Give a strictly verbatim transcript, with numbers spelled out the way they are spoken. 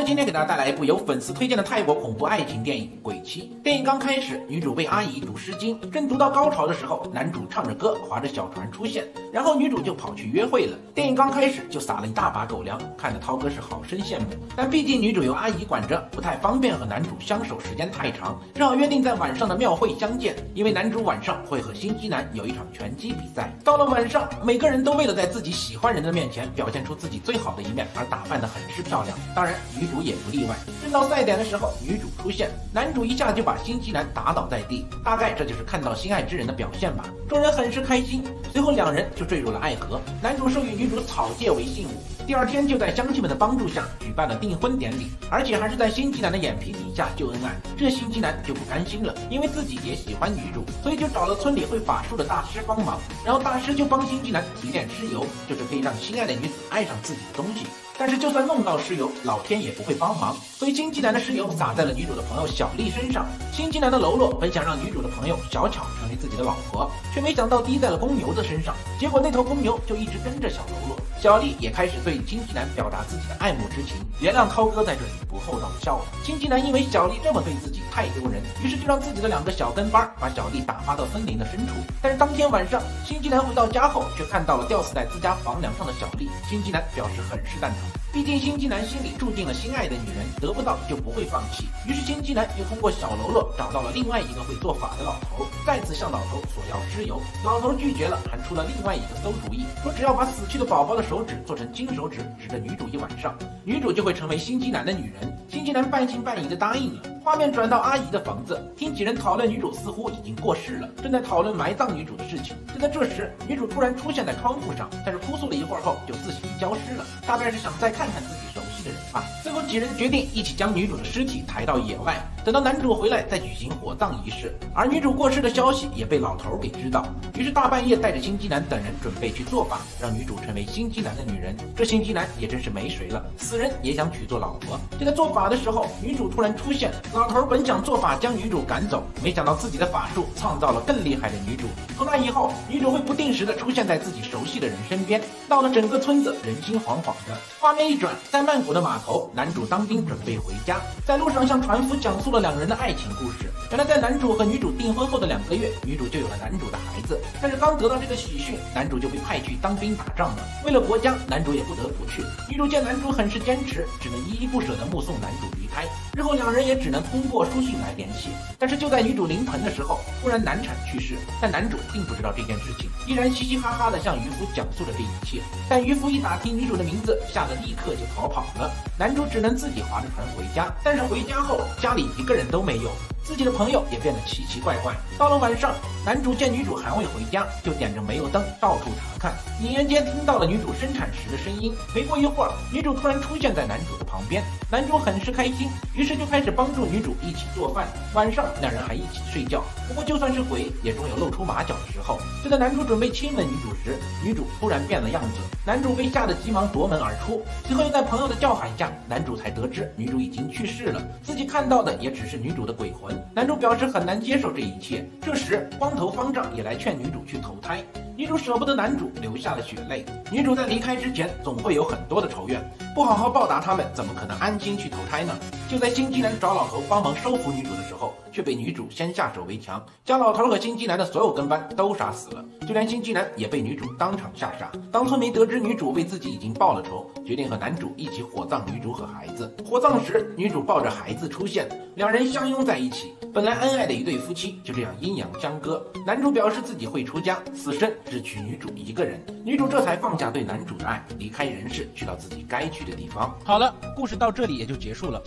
今天给大家带来一部由粉丝推荐的泰国恐怖爱情电影《鬼妻》。电影刚开始，女主为阿姨读诗经，正读到高潮的时候，男主唱着歌，划着小船出现，然后女主就跑去约会了。电影刚开始就撒了一大把狗粮，看得涛哥是好生羡慕。但毕竟女主由阿姨管着，不太方便和男主相守时间太长，只好约定在晚上的庙会相见。因为男主晚上会和新基男有一场拳击比赛。到了晚上，每个人都为了在自己喜欢人的面前表现出自己最好的一面而打扮得很是漂亮，当然女主也不例外。正到赛点的时候，女主出现，男主一下就把新基男打倒在地，大概这就是看到心爱之人的表现吧。众人很是开心，随后两人就坠入了爱河。男主授予女主草芥为信物，第二天就在乡亲们的帮助下举办了订婚典礼，而且还是在新基男的眼皮底下秀恩爱。这新基男就不甘心了，因为自己也喜欢女主，所以就找了村里会法术的大师帮忙，然后大师就帮新基男提炼尸油，就是可以让心爱的女子爱上自己的东西。但是就算弄到尸油，老天也不会帮忙，所以新基男的尸油洒在了女主的朋友小丽身上。新基男的喽啰本想让女主的朋友小巧成为自己的老婆，却没想到滴在了公牛的身上，结果那头公牛就一直跟着小喽啰。小丽也开始对新基男表达自己的爱慕之情，原谅涛哥在这里不厚道的笑了。新基男因为小丽这么对自己太丢人，于是就让自己的两个小跟班把小丽打发到森林的深处。但是当天晚上，新基男回到家后，却看到了吊死在自家房梁上的小丽。新基男表示很是蛋疼，毕竟新基男心里住进了心爱的女人，得不到就不会放弃。于是新基男又通过小喽啰找到了另外一个会做法的老头，再次向老头索要尸油。老头拒绝了，还出了另外一个馊主意，说只要把死去的宝宝的手指做成金手指，指着女主一晚上，女主就会成为新基男的女人。新基男半信半疑的答应了。画面转到阿姨的房子，听几人讨论女主似乎已经过世了，正在讨论埋葬女主的事情。就在这时，女主突然出现在窗户上，但是哭诉了一会儿后就自行消失了，大概是想再看看自己熟悉的人吧。最后几人决定一起将女主的尸体抬到野外，等到男主回来再举行火葬仪式。而女主过世的消息也被老头给知道，于是大半夜带着新基男等人准备去做法，让女主成为新基男的女人。这新基男也真是没谁了，死人也想娶做老婆。就在做法的时候，女主突然出现，老头本想做法将女主赶走，没想到自己的法术创造了更厉害的女主。从那以后，女主会不定时的出现在自己熟悉的人身边，闹得整个村子人心惶惶的。画面一转，在曼谷的码头，男主当兵准备回家，在路上向船夫讲述了两人的爱情故事。原来在男主和女主订婚后的两个月，女主就有了男主的孩子，但是刚得到这个喜讯，男主就被派去当兵打仗了。为了国家，男主也不得不去。女主见男主很是坚持，只能依依不舍地目送男主离开。日后两人也只能通过书信来联系。但是就在女主临盆的时候，突然难产去世，但男主并不知道这件事情，依然嘻嘻哈哈地向渔夫讲述着这一切。但渔夫一打听女主的名字，吓得立刻就逃跑了。男主只能自己划着船回家，但是回家后家里一个人都没有，自己的朋友也变得奇奇怪怪。到了晚上，男主见女主还未回家，就点着煤油灯到处查看，隐约间听到了女主生产时的声音。没过一会儿，女主突然出现在男主的旁边，男主很是开心，于是就开始帮助女主一起做饭。晚上两人还一起睡觉，不过就算是鬼，也总有露出马脚的时候。就在男主准备亲吻女主时，女主突然变了样子，男主被吓得急忙夺门而出。随后又在朋友的叫喊下，男主才得知女主已经去世了，自己看到的也只是女主的鬼魂。男主表示很难接受这一切，这时光头方丈也来劝女主去投胎。女主舍不得男主，流下了血泪。女主在离开之前总会有很多的仇怨，不好好报答他们，怎么可能安心去投胎呢？就在新基男找老头帮忙收服女主的时候，却被女主先下手为强，将老头和新基男的所有跟班都杀死了，就连新基男也被女主当场吓傻。当村民得知女主为自己已经报了仇，决定和男主一起火葬女主和孩子。火葬时，女主抱着孩子出现，两人相拥在一起。本来恩爱的一对夫妻就这样阴阳相割。男主表示自己会出家，此生只娶女主一个人。女主这才放下对男主的爱，离开人世，去到自己该去的地方。好了，故事到这里也就结束了。